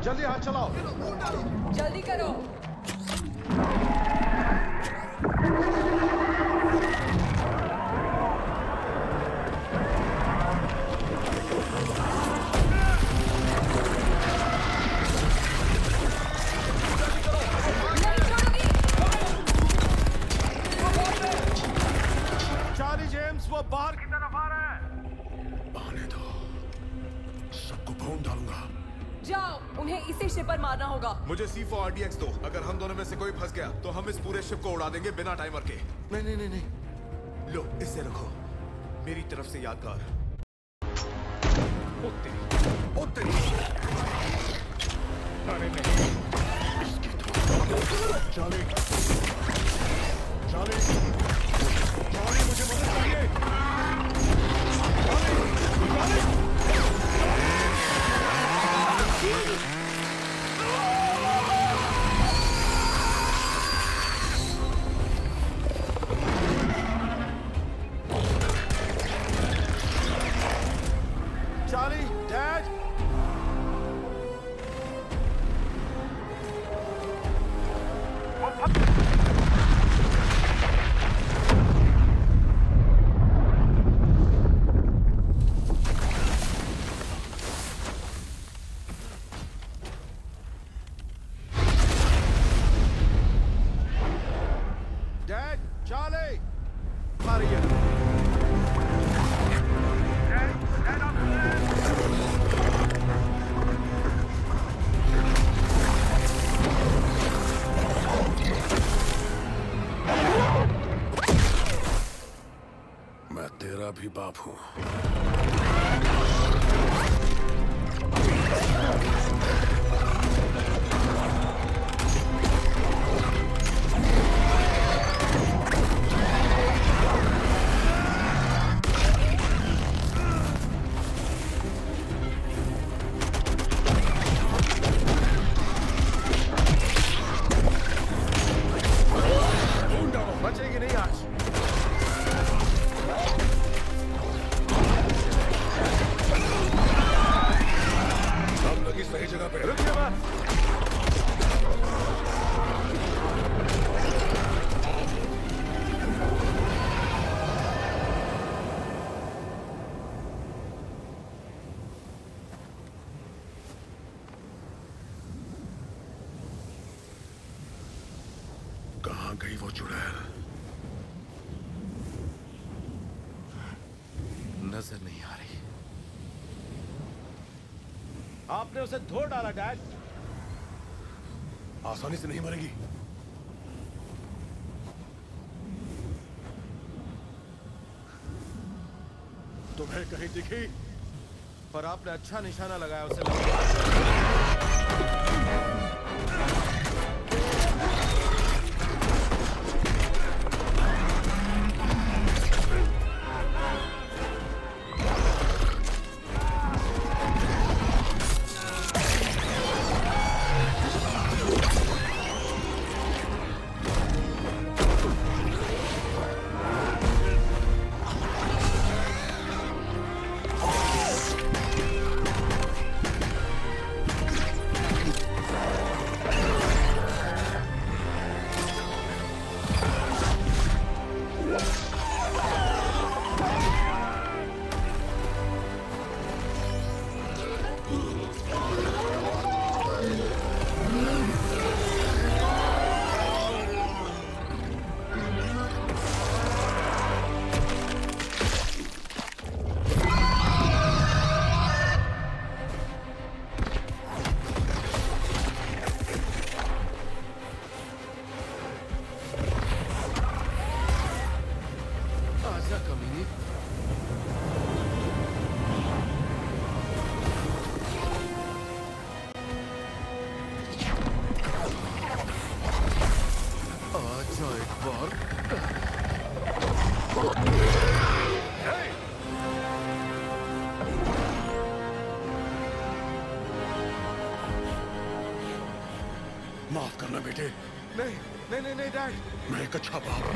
जल्दी हाथ चलाओ। जल्दी करो। चार्ली जेम्स वो बाहर की तरफ आ रहा है। आने दो, सबको भून डालूंगा। जाओ, उन्हें इसी शिप पर मारना होगा। मुझे C4 RDX दो। अगर हम दोनों में से कोई फंस गया तो हम इस पूरे शिप को उड़ा देंगे बिना टाइमर के। नहीं नहीं नहीं नहीं, लो इससे रखो, मेरी तरफ से यादगार। ओ तेरी। अरे नहीं, इसकी तो चार्ली, चार्ली, चार्ली मुझे मदद चाहिए। Charlie, dad. डैड, चार्ली, आ रही है। मैं तेरा भी बाप हूं। बचेगी नहीं आज। सब लगी सही जगह पे। रुकिए बस। कहाँ गई वो चुड़ैल? नजर नहीं आ रही। आपने उसे धो डाला डैड। आसानी से नहीं मरेगी। तुम्हें कहीं दिखी? पर आपने अच्छा निशाना लगाया उसे। माफ करना बेटे। नहीं नहीं नहीं नहीं डैड। मैं एक अच्छा बाप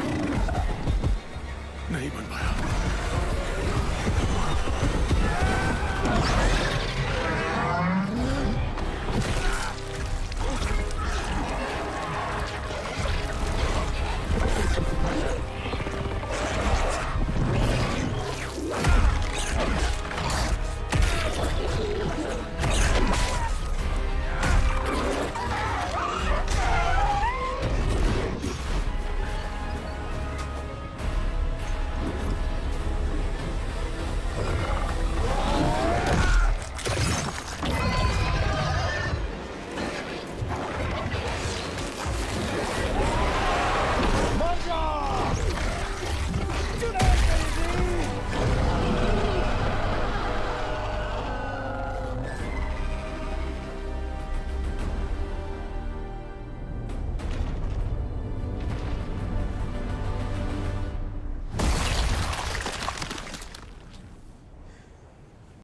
नहीं बन पाया।